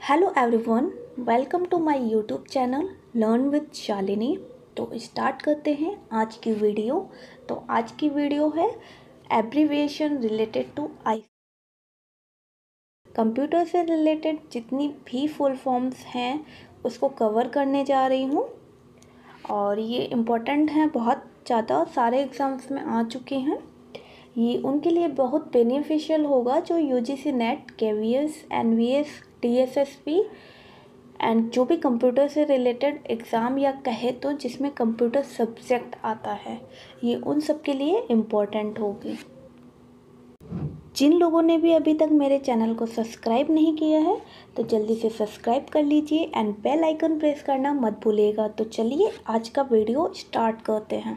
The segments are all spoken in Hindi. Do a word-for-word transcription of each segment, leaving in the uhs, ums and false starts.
Hello everyone, welcome to my YouTube channel learn with Shalini. तो स्टार्ट करते हैं आज की वीडियो। तो आज की वीडियो है एब्रीविएशन रिलेटेड टू आई कंप्यूटर से रिलेटेड जितनी भी फुल फॉर्म्स हैं उसको कवर करने जा रही हूँ। और ये इम्पोर्टेंट हैं, बहुत ज़्यादा सारे एग्ज़ाम्स में आ चुके हैं। ये उनके लिए बहुत बेनिफिशियल होगा जो UGC NET, KVS, NVS, TSSP and जो भी कंप्यूटर से रिलेटेड एग्ज़ाम या कहे तो जिसमें कंप्यूटर सब्जेक्ट आता है, ये उन सब के लिए इम्पोर्टेंट होगी। जिन लोगों ने भी अभी तक मेरे चैनल को सब्सक्राइब नहीं किया है तो जल्दी से सब्सक्राइब कर लीजिए एंड बेल आइकन प्रेस करना मत भूलिएगा। तो चलिए आज का वीडियो स्टार्ट करते हैं।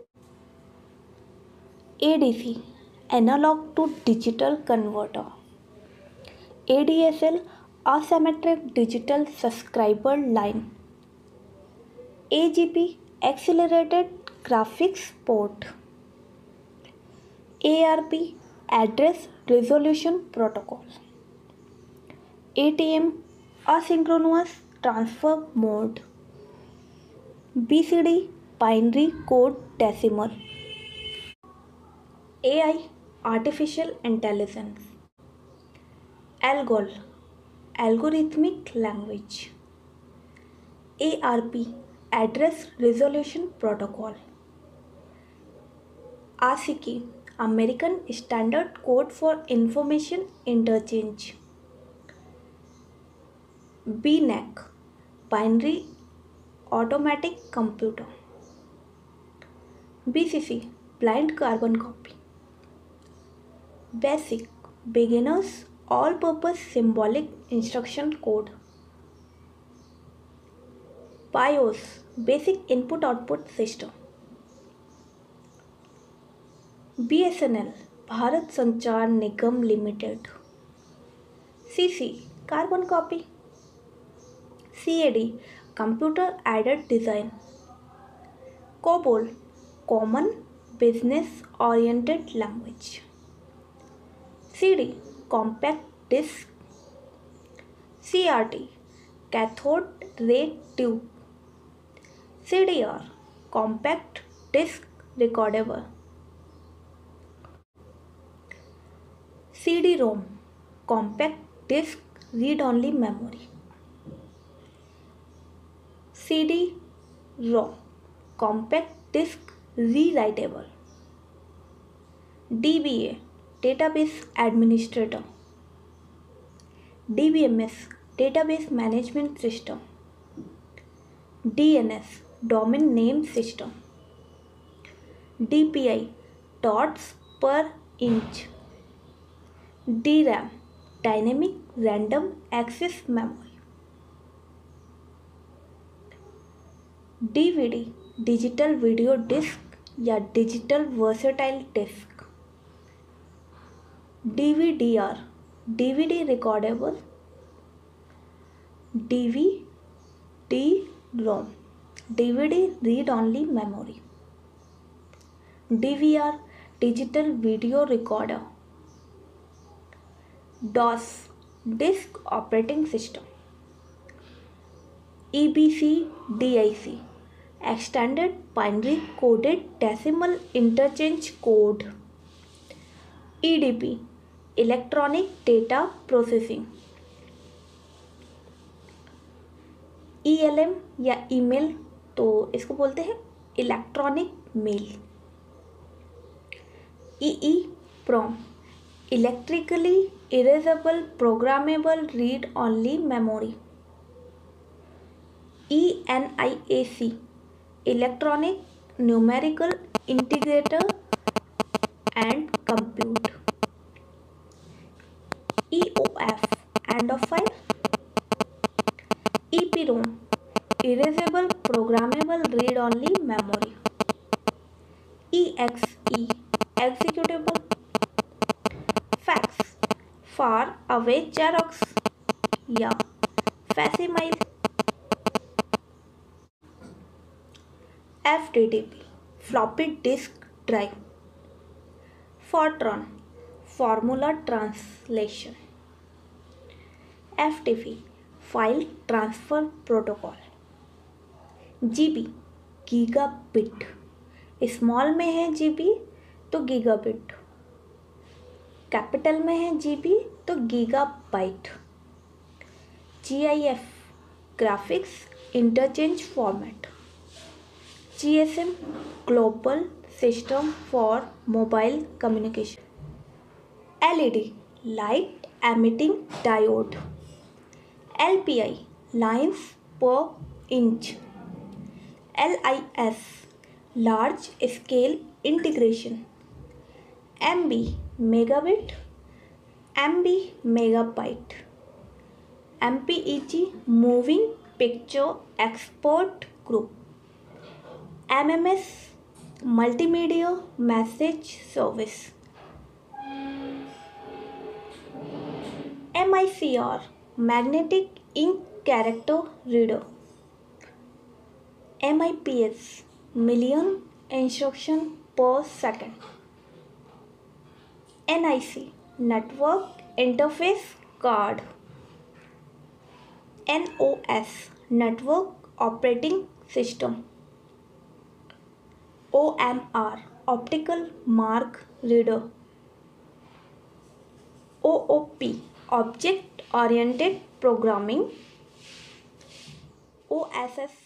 ADC, analog to digital converter. ADSL, asymmetric digital subscriber line. A G P, accelerated graphics port. A R P, address resolution protocol. A T M, asynchronous transfer mode. B C D, binary code decimal. A I, artificial intelligence. ALGOL, algorithmic language. A R P, address resolution protocol. ASICI, American Standard Code for Information Interchange. B N A C, binary automatic computer. B C C, blind carbon copy. BASIC, beginners all purpose symbolic instruction code. BIOS, basic input output system. B S N L, Bharat Sanchar Nigam limited. C C, carbon copy. C A D, computer aided design. COBOL, common business oriented language. C D, compact disc. C R T, cathode ray tube. C D R, compact disc recordable. C D ROM, compact disc read only memory. C D ROM, compact disc rewritable. D B A, database administrator. D B M S, database management system. D N S, domain name system. D P I, dots per inch. D RAM, dynamic random access memory. D V D, digital video disc या digital versatile disc. D V D R, D V D recordable. D V D ROM, D V D read only memory. D V R, digital video recorder. DOS, disk operating system. E B C D I C, extended binary coded decimal interchange code. E D P, electronic data processing. E L M या ईमेल, तो इसको बोलते हैं electronic mail. E E PROM, electrically erasable programmable read only memory. E N I A C, electronic numerical integrator and compute. E O F, end of file. E P ROM, erasable programmable read only memory. E X E, executable. Fax, far away Xerox या facsimile. F T D P, floppy disk drive. Fortran, formula translation. F T P, file transfer protocol. GB gigabit, small में है जीबी तो गीगाबिट, कैपिटल में है जीबी तो gigabyte. GIF graphics interchange format. GSM global system for mobile communication. LED light emitting diode. LPI lines per inch. LIS large scale integration. MB megabit, MB megabyte. MPEG moving picture expert group. MMS multimedia message service. MICR magnetic ink character reader. MIPS million instruction per second. NIC network interface card. NOS network operating system. OMR optical mark reader. OOP object oriented programming. OSS